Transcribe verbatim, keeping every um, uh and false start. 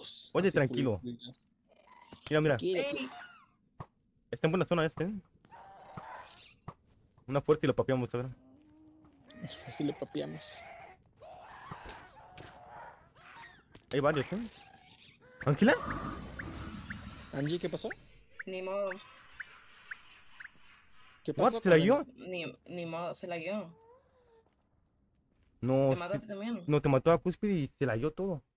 vivos. Oye, Así, tranquilo. fluidos. Mira, mira. Tranquilo, Ey, Está en buena zona este, ¿eh? Una fuerte y lo papeamos, a ver. así lo papiamos. Hay varios, ¿eh? ¿Tranquila? Angie, ¿qué pasó? ni modo, ¿Qué ¿What? pasó ¿Se la con guió? el- ni, ni modo, se la guió. No, ¿Te sí- mataste también? no te mató a Cúspide y se la dio todo.